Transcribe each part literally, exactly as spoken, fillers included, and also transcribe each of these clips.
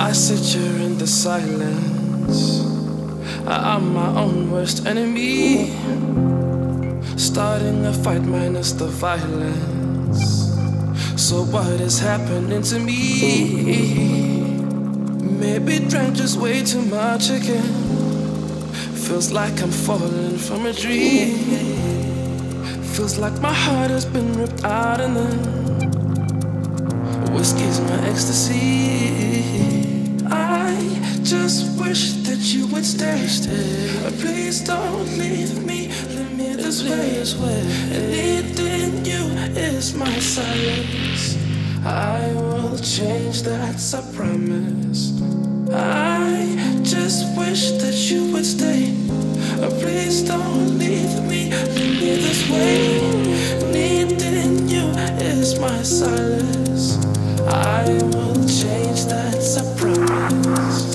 I sit here in the silence. I'm my own worst enemy, starting a fight minus the violence. So what is happening to me? Maybe drank just way too much again. Feels like I'm falling from a dream. Feels like my heart has been ripped out and then whiskey's my ecstasy. I just wish that you would stay, stay. Please don't leave me, leave me this way. And needing you is my silence. I will change, that's a promise. I just wish that you would stay. Please don't leave me, leave me this way. Needing you is my silence. I will change, that's a promise.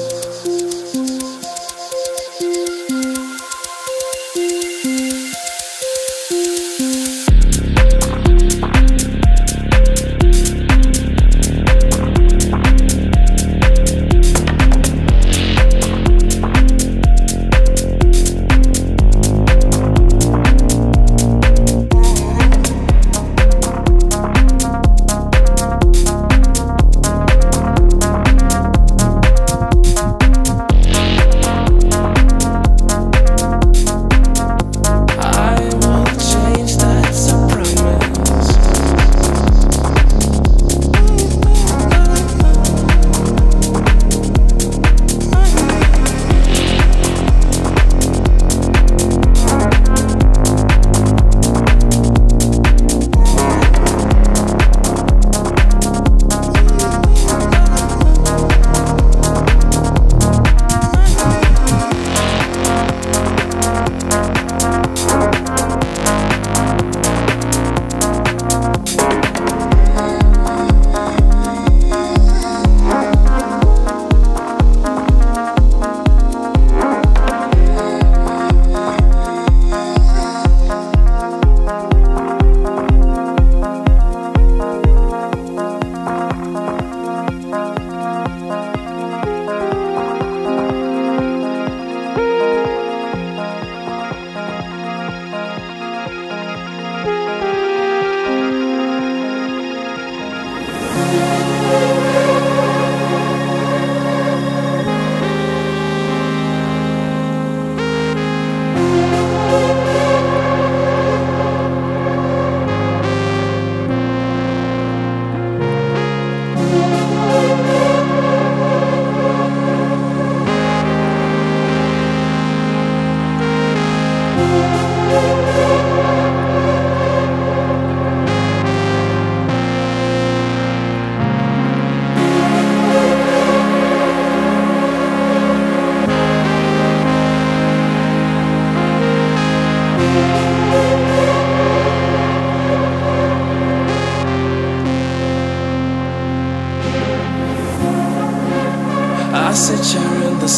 I sit here in the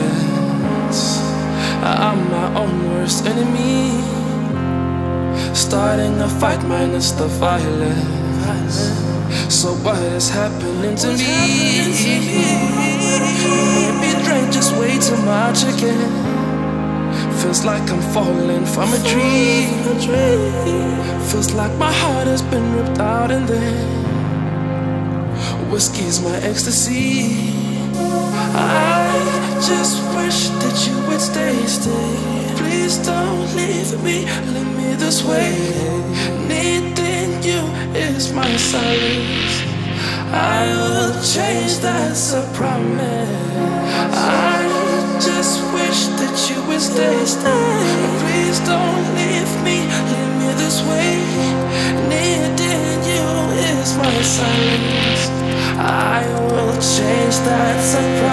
silence. I'm my own worst enemy, starting a fight minus the violence. So what is happening to me? Maybe drank just way too much again. Feels like I'm falling from a dream. Feels like my heart has been ripped out and then whiskey's my ecstasy. I just wish that you would stay, stay. Please don't leave me, leave me this way. Needing you is my silence. I will change, that's a promise. I just wish that you would stay, stay. Please don't leave me, leave me this way. Needing you is my silence. I will change, that's a promise.